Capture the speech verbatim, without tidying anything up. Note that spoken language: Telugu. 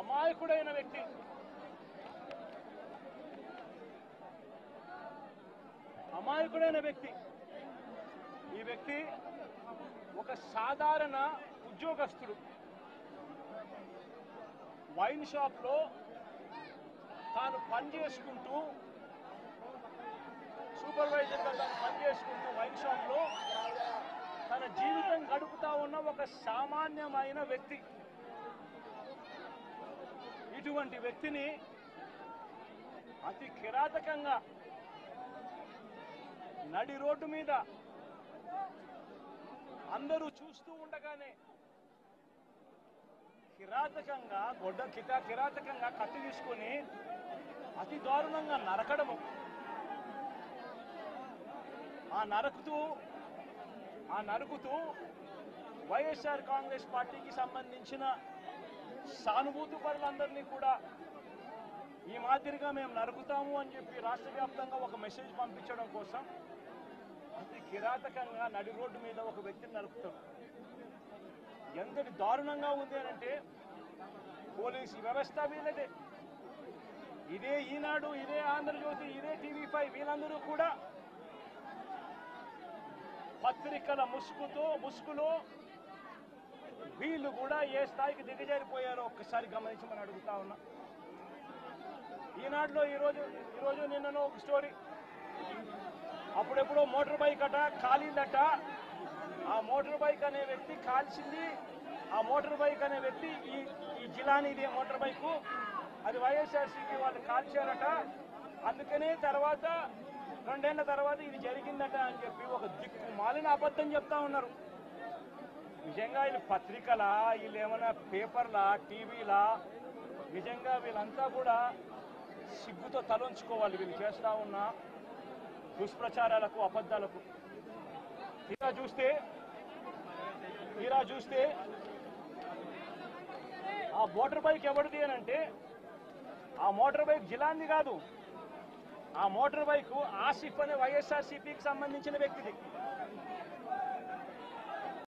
అమాయకుడైన వ్యక్తి, అమాయకుడైన వ్యక్తి ఈ వ్యక్తి ఒక సాధారణ ఉద్యోగస్తుడు. వైన్ షాప్లో తాను పనిచేసుకుంటూ, సూపర్వైజర్గా తాను పనిచేసుకుంటూ వైన్ షాప్లో తన జీవితం గడుపుతా ఉన్న ఒక సామాన్యమైన వ్యక్తి. ఇటువంటి వ్యక్తిని అతి కిరాతకంగా నడి రోడ్డు మీద అందరూ చూస్తూ ఉండగానే కిరాతకంగా గొడ్డ కిటా కిరాతకంగా కత్తి తీసుకొని అతి దారుణంగా నరకడము. ఆ నరుకుతూ ఆ నరుకుతూ వైఎస్ఆర్ కాంగ్రెస్ పార్టీకి సంబంధించిన సానుభూతి పరులందరినీ కూడా ఈ మాదిరిగా మేము నరుకుతాము అని చెప్పి రాష్ట్ర వ్యాప్తంగా ఒక మెసేజ్ పంపించడం కోసం అతి కిరాతకంగా నడి రోడ్డు మీద ఒక వ్యక్తిని నరుకుతారు. ఎంతటి దారుణంగా ఉంది అనంటే పోలీసు వ్యవస్థ వీళ్ళదే, ఇదే ఈనాడు, ఇదే ఆంధ్రజ్యోతి, ఇదే టీవీ ఫైవ్, వీళ్ళందరూ కూడా పత్రికల ముసుగుతో ముసుగులో వీళ్ళు కూడా ఏ స్థాయికి దిగజారిపోయారో ఒక్కసారి గమనించమని అడుగుతా ఉన్నా. ఈనాడులో ఈరోజు ఈరోజు నిన్ననో ఒక స్టోరీ, అప్పుడెప్పుడో మోటార్ బైక్ అట కాలిందట. ఆ మోటార్ బైక్ అనే వ్యక్తి కాల్చింది, ఆ మోటార్ బైక్ అనే వ్యక్తి ఈ ఈ జిలానీది మోటార్ బైకు, అది వైఎస్ఆర్సీపీ వాళ్ళు కాల్చారట. అందుకనే తర్వాత రెండేళ్ల తర్వాత ఇది జరిగిందట అని చెప్పి ఒక దిక్కు మాలిన అబద్ధం చెప్తా ఉన్నారు. నిజంగా వీళ్ళు పత్రికలా, వీళ్ళు ఏమైనా పేపర్లా, టీవీలా? నిజంగా వీళ్ళంతా కూడా సిగ్గుతో తలొంచుకోవాలి వీళ్ళు చేస్తా ఉన్న దుష్ప్రచారాలకు, అబద్ధాలకు. తీరా చూస్తే తీరా చూస్తే ఆ మోటార్ బైక్ ఎవరిది అని అంటే ఆ మోటార్ బైక్ జిలాంది కాదు, ఆ మోటార్ బైక్ ఆసిఫ్ అనే వైఎస్ఆర్సీపీకి సంబంధించిన వ్యక్తిది.